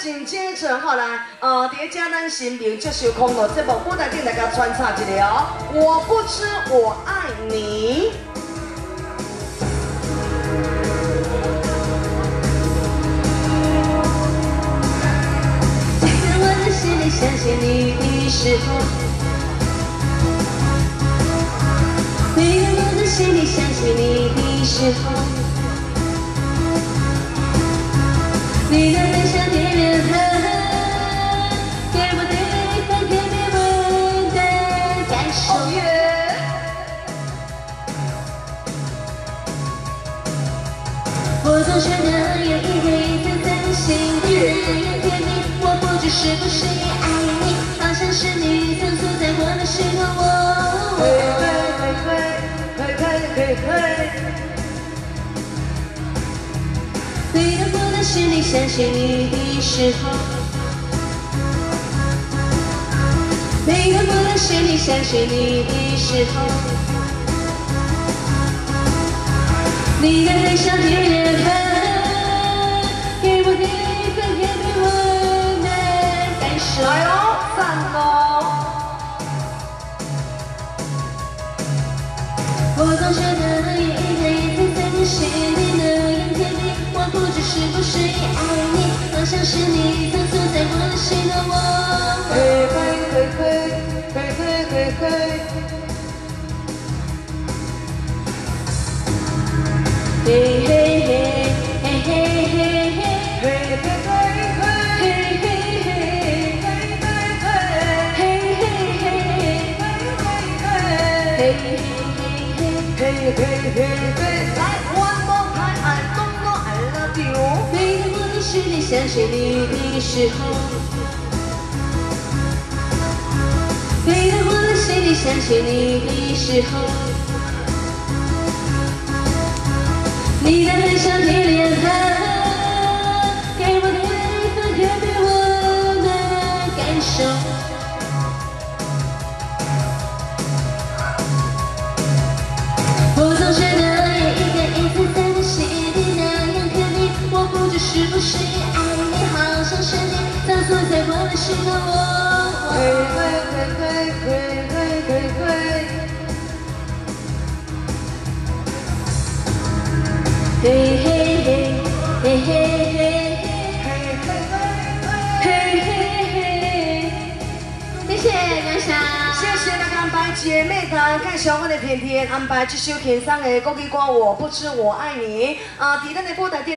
紧接着后来，伫遮咱新民接受康乐节目舞台顶来甲穿插一个哦，我不知我爱你。 相信你的时候，每个我的心里相信你的时候，你的微笑点亮了，给我对你很特别温的感受。我总觉得有一个一直在心里那样甜蜜，我不知是不是也爱你，好像是你曾住在我的心头。嘿嘿嘿嘿嘿嘿嘿，每当我的心里想起你的时候，每当我的心里想起你的时候，你的微笑点亮了，给我第一份甜蜜温暖感受。来哦，赞哦！我总觉得有一个人在你心里那样甜蜜，我不知是不是也爱你，好像是你曾住在我的心头。嘿嘿嘿嘿嘿嘿嘿嘿。 嘿嘿嘿嘿嘿嘿嘿嘿嘿嘿嘿，来 one more time I don't know I love you。每当我的心里想起你的时候，每当我的心里想起你的时候。 你的微笑点亮了，给我一份特别温暖感受。我总觉得有一个影子在你心里那样甜蜜，我不知是不是也爱你，好像是你曾住在我的心头。嘿嘿嘿嘿嘿嘿嘿嘿。 嘿嘿嘿嘿嘿嘿嘿嘿嘿，谢谢杨翔，谢谢那个安排姐妹团介绍我的片片安排这首轻松的国语歌《我不知我爱你》啊，伫咱的舞台顶。